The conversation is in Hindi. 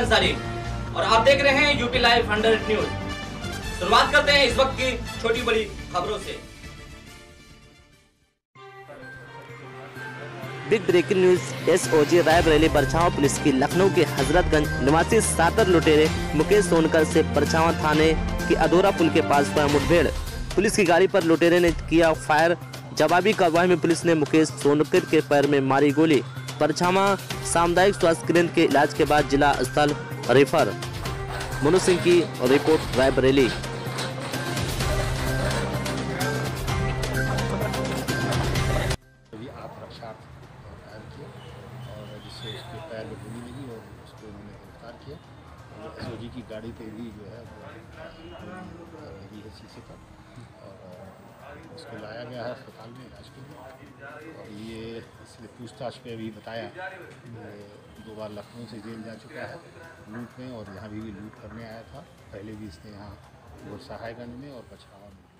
अंसारी और आप देख रहे हैं यूपी लाइव 100 न्यूज। शुरुआत करते हैं इस वक्त की छोटी बड़ी खबरों से। Big breaking news. SOG Raebareli परछावा पुलिस की लखनऊ के हजरतगंज निवासी सातर लुटेरे मुकेश सोनकर से परछावा थाने की अधूरा पुल के पास हुआ मुठभेड़। पुलिस की गाड़ी पर लुटेरे ने किया फायर। जवाबी कार्रवाई में पुलिस ने मुकेश सोनकर के पैर में मारी गोली। परछावा सामुदायिक स्वास्थ्य केंद्र के इलाज के बाद जिला अस्पताल रेफर। मनु सिंह की रिपोर्ट, रायबरेली। और जिससे उसके पैर में गोली लगी और उसको उन्होंने गिरफ्तार किया। और एसओजी की गाड़ी पे भी जो है वो लगी है शीशे पर और उसको लाया गया है अस्पताल में इलाज के लिए। और ये इसलिए पूछताछ पे अभी बताया 2 बार लखनऊ से जेल जा चुका है लूट में, और यहाँ भी लूट करने आया था। पहले भी इसने यहाँ सहायगंज में और पछरावा में